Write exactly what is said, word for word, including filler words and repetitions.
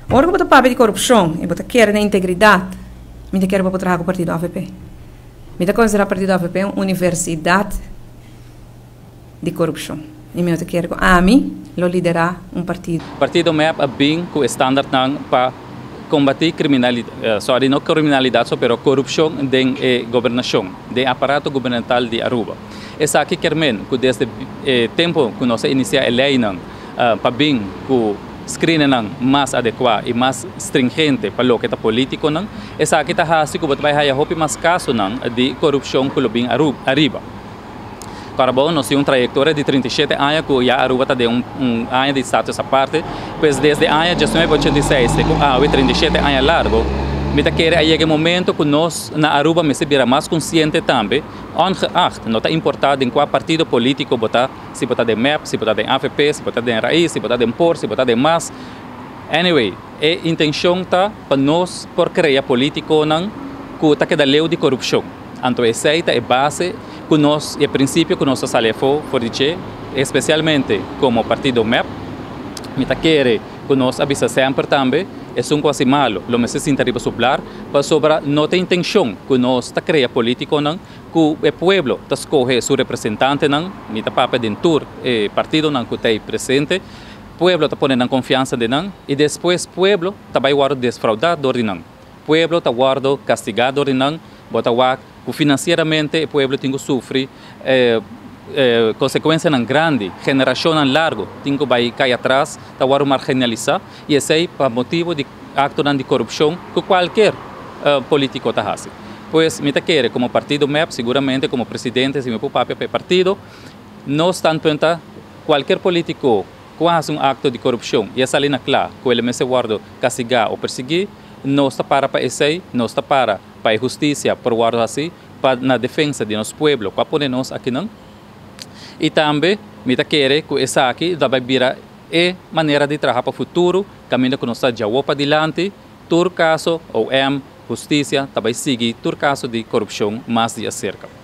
Ora que você papo de corrupção e você quer na integridade, me quer para trabalhar com o partido A V P. Me considera o partido A V P uma universidade de corrupção. E me quer que a mim lo liderar um partido. O partido M E P é bem com o standard para combater criminalidade, uh, sorry, não criminalidade, só pero corrupção de eh, governação, de aparato governamental de Aruba. Essa aqui quer men, que desde eh, tempo que nós iniciamos a lei não, uh, para bem que screening não mais adequado e mais stringente para o que é político não, essa aqui está assim que vai haver hopi mais caso não de corrupção que bem Aruba. Para bom, nós temos uma trajetória de trinta e sete anos que já Aruba está de um, um ano de status à parte, pois desde o ano de mil novecentos e oitenta e seis, que há trinta e sete anos largo, me está querendo aí um momento que nós na Aruba me se vira mais consciente também, ongeacht, não está importado em qual partido político botar, se botar de M E P, se botar de A V P, se botar de Raiz, se botar de Por, se botar de Mas. Anyway, a intenção está para nós por criar político não que está que da lei de corrupção. Então essa é a base que nós, e o princípio que nós salefou por dizer, especialmente como partido M E P, me está querendo que nós avisa sempre também, é um quase malo, lo me se sinta sublar, para sobre não ter intenção que nós está criando político não, que o povo está escolhe seu representante não, me está para dentro o partido não que está presente, o povo está pondo confiança de não, e depois o povo está vai guardar desfraudado de não, o povo está guardando castigado de não, bota que financeiramente o povo tem que sofrer eh, eh, consequências grandes, geração larga, tem que vai cair atrás, está guardando marginalizar, e esse é para motivo de acto de corrupção que qualquer uh, político está fazendo. Pois, me quer como partido M E P, seguramente como presidente, se me pôr papel partido, não está pensando qualquer político que faz um acto de corrupção, e essa linha clara, que ele me se guarda castigar ou perseguir, não está para para esse, não está para para a justiça, por guardar assim, para na defesa de nosso povo, para poder nós aqui não. E também, me quer que essa aqui vai virar a maneira de trabalhar para o futuro, caminho que nós já vamos para adiante, todo caso, ou M, justiça, também seguir todo caso de corrupção mais de acerca.